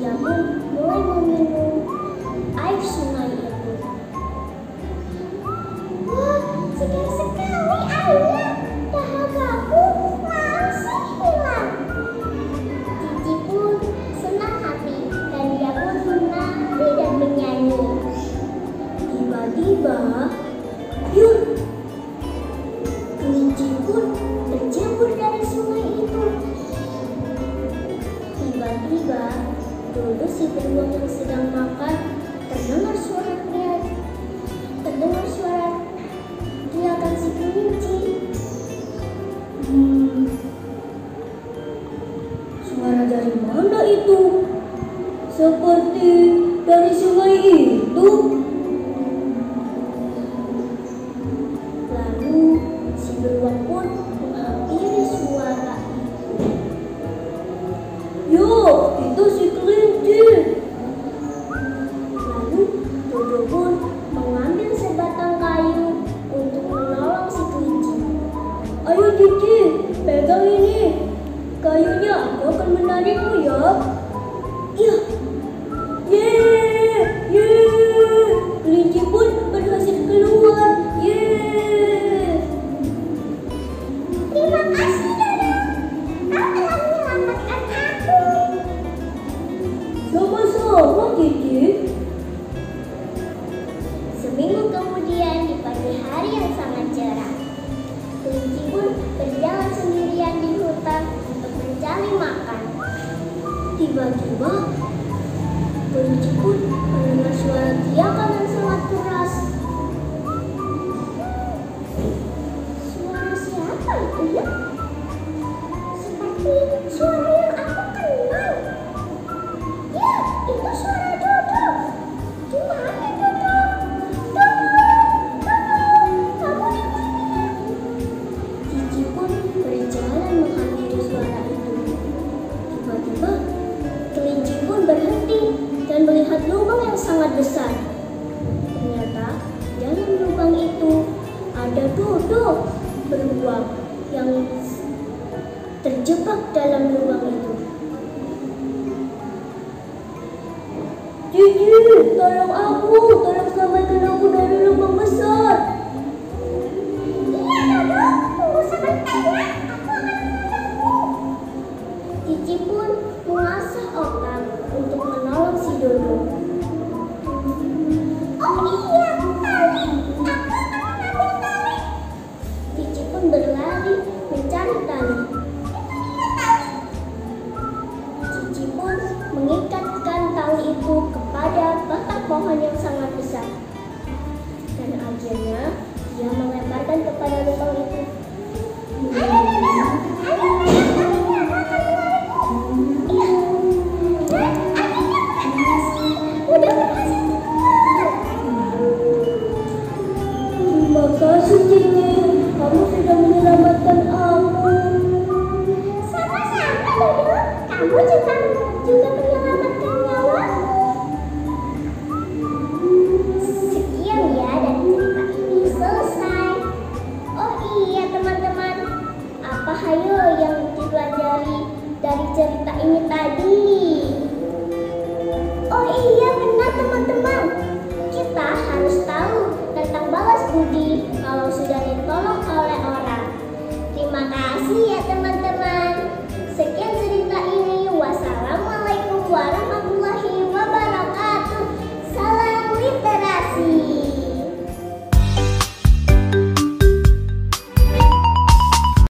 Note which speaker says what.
Speaker 1: Dia pun mulai meminum air sungai itu. Wah, segar sekali airnya. Dahagaku masih hilang. Cici pun senang hati dan dia pun menari dan menyanyi. Tiba-tiba, yuk, kelinci pun terjebur dari sungai itu. Tiba-tiba, dulu si beruang yang sedang makan terdengar suara teriakan si kelinci.
Speaker 2: Suara dari mana itu? Seperti dari sungai itu.
Speaker 1: Lalu si beruang pun menghampiri suara itu.
Speaker 2: Yo, itu si kelinci.
Speaker 1: Lalu Dodo pun mengambil sebatang kayu untuk menolong si kelinci.
Speaker 2: Ayo Cici, pegang ini. Kayunya aku akan menarikmu ya.
Speaker 1: Iya,
Speaker 2: Yeay. Kelinci pun berhasil keluar. Yeay.
Speaker 1: terima kasih Dodo. Kau telah menyelamatkan aku.
Speaker 2: Sama-sama Cici.
Speaker 1: Seminggu kemudian di pagi hari yang sangat cerah, kelinci pun berjalan sendirian di hutan untuk mencari makan. Tiba-tiba, kelinci pun mendengar suara teriakan yang sangat keras. Suara siapa itu ya? Seperti suara yang aku kenal. Ya, itu suara Dodo. Di mana Dodo? Dodo, kamu di mana? Cici pun berjalan menghampiri suara itu. Tiba-tiba, kelinci pun berhenti dan melihat lubang yang sangat besar. Ternyata dalam lubang itu ada Dodo beruang yang terjebak dalam lubang itu.
Speaker 2: Cici, tolong aku. Tolong selamatkan aku dari lubang besar.
Speaker 1: Iya Dodo, tunggu sebentar ya, aku akan menolongmu. Cici pun mengasah otak untuk menolong si Dodo. Oh iya, tali, aku akan mengambil tali. Cici pun berlari mencari tali. Itu dia tali. Cici pun mengikatkan tali itu kepada batang pohon yang sangat besar. Dan akhirnya dia melemparkan kepada lubang itu. Ayo Dodo, ayo talinya akan menarikmu. Iya, dan akhirnya berhasil. Dodo berhasil keluar.
Speaker 2: Terima kasih Cici. Kamu sudah menyelamatkan aku.
Speaker 1: Sama-sama Dodo, kamu juga menyelamatkan nyawaku. Sekian ya, dan cerita ini selesai. Oh iya teman-teman, apa hayo yang dipelajari dari cerita ini tadi?